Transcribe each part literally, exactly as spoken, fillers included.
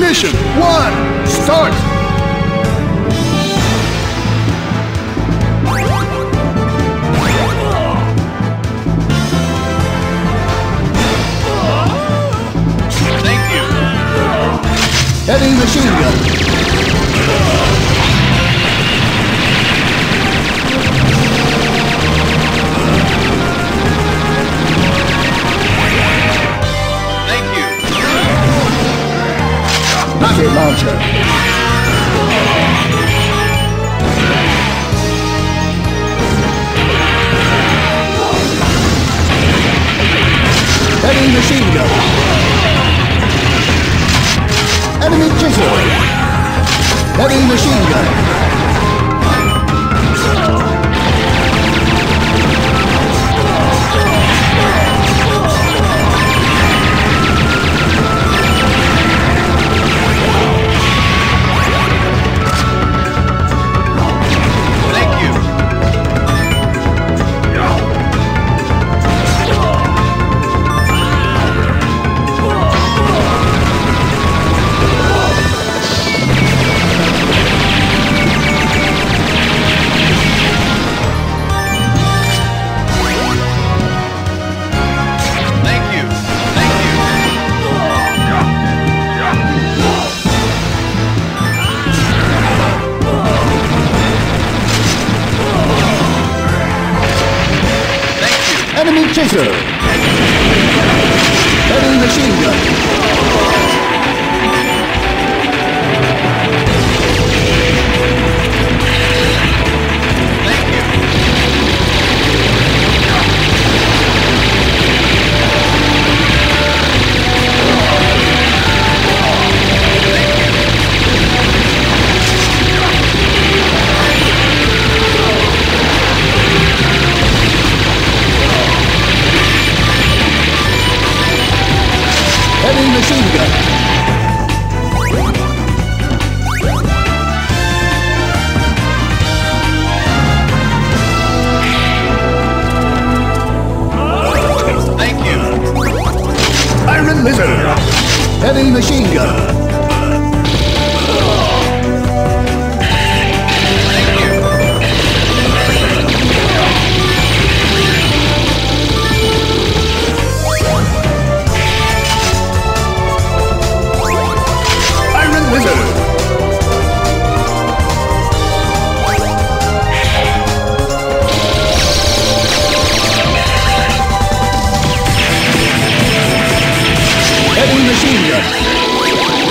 Mission one, start! Thank you. Heavy machine gun. Thank you. Rocket launcher. Heavy machine gun. Enemy chisel. Heavy machine gun. Thank you. Thank you. Thank you. Thank you. Enemy chaser. Heavy machine gun. Thank you. Heavy machine gun. Thank you. Iron lizard. Heavy machine gun. Thank you. Iron lizard. Heavy machine gun.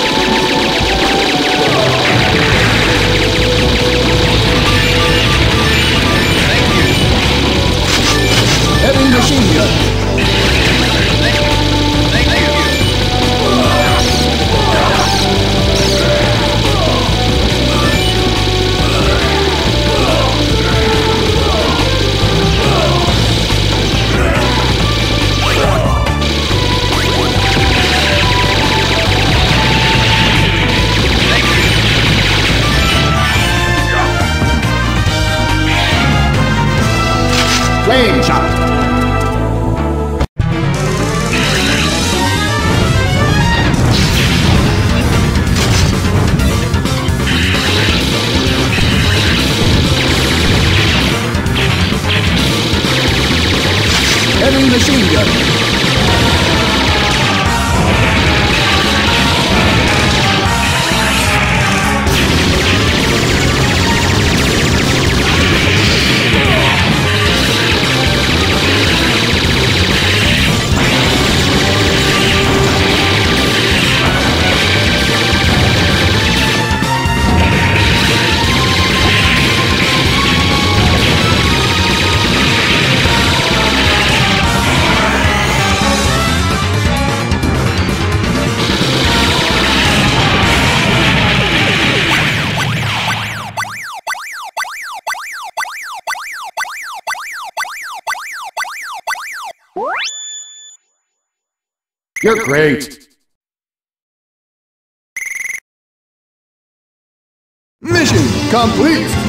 Thank you. Heavy machine gun. Thank you. Thank you. Thank you. Flame shot. Heavy machine gun. You're great. Mission complete.